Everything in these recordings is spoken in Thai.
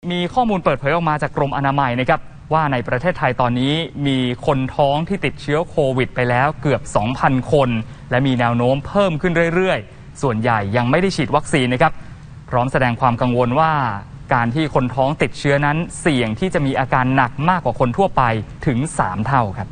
มีข้อมูลเปิดเผยออกมาจากกรมอนามัยนะครับว่าในประเทศไทยตอนนี้มีคนท้องที่ติดเชื้อโควิดไปแล้วเกือบ 2,000 คนและมีแนวโน้มเพิ่มขึ้นเรื่อยๆส่วนใหญ่ยังไม่ได้ฉีดวัคซีนนะครับพร้อมแสดงความกังวลว่าการที่คนท้องติดเชื้อนั้นเสี่ยงที่จะมีอาการหนักมากกว่าคนทั่วไปถึง3 เท่าครับ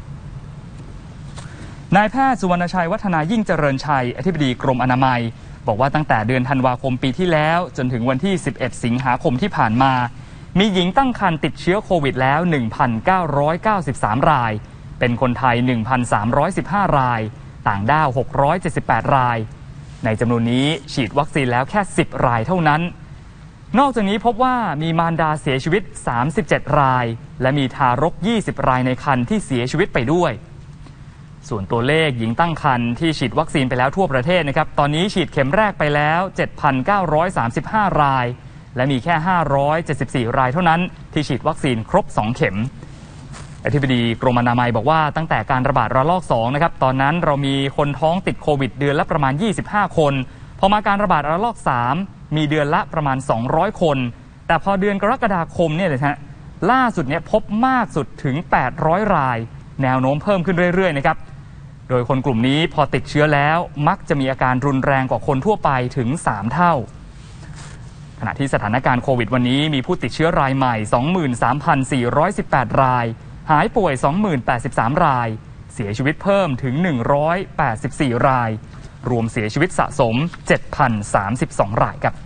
นายแพทย์สุวรรณชัยวัฒนายิ่งเจริญชัยอธิบดีกรมอนามัยบอกว่าตั้งแต่เดือนธันวาคมปีที่แล้วจนถึงวันที่11สิงหาคมที่ผ่านมามีหญิงตั้งครรภ์ติดเชื้อโควิดแล้ว 1,993 รายเป็นคนไทย 1,315 รายต่างด้าว678 รายในจำนวนนี้ฉีดวัคซีนแล้วแค่10 รายเท่านั้นนอกจากนี้พบว่ามีมารดาเสียชีวิต37 รายและมีทารก20 รายในครรภ์ที่เสียชีวิตไปด้วยส่วนตัวเลขหญิงตั้งครรภ์ที่ฉีดวัคซีนไปแล้วทั่วประเทศนะครับตอนนี้ฉีดเข็มแรกไปแล้ว 7,935 รายและมีแค่574 รายเท่านั้นที่ฉีดวัคซีนครบ2 เข็มอธิบดีกรมอนามัยบอกว่าตั้งแต่การระบาดระลอก2นะครับตอนนั้นเรามีคนท้องติดโควิดเดือนละประมาณ25 คนพอมาการระบาดระลอก3มีเดือนละประมาณ200 คนแต่พอเดือนกรกฎาคมเนี่ยนะฮะล่าสุดเนี่ยพบมากสุดถึง800 รายแนวโน้มเพิ่มขึ้นเรื่อยๆนะครับโดยคนกลุ่มนี้พอติดเชื้อแล้วมักจะมีอาการรุนแรงกว่าคนทั่วไปถึง3 เท่าขณะที่สถานการณ์โควิดวันนี้มีผู้ติดเชื้อรายใหม่ 23,418 รายหายป่วย 20,083 รายเสียชีวิตเพิ่มถึง184 รายรวมเสียชีวิตสะสม 7,032 รายครับ